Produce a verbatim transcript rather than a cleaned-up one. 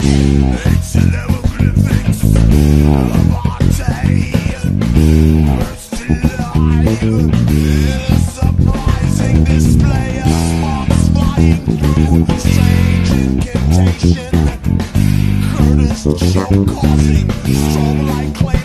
Surprising display of sparks flying through the strange incantation. Curtis jump causing strobe light clay.